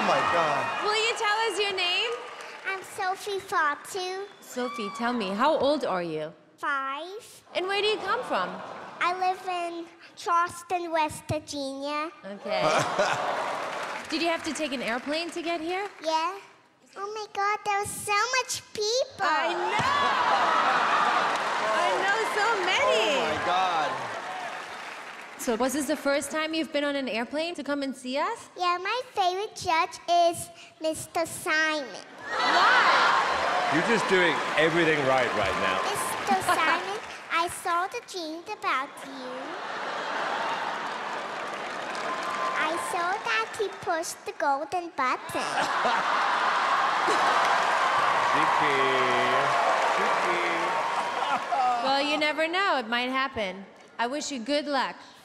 my God. Will you tell us your name? I'm Sophie Fatu. Sophie, tell me, how old are you? 5. And where do you come from? I live in Charleston, West Virginia. Okay. Did you have to take an airplane to get here? Yeah. Oh my God, there was so much people. I know so many. Oh my God. So was this the first time you've been on an airplane to come and see us? Yeah, my favorite judge is Mr. Simon. Why? You're just doing everything right now. Mr. Simon, I saw the dream about you. I saw that he pushed the golden button. Well, you never know. It might happen. I wish you good luck.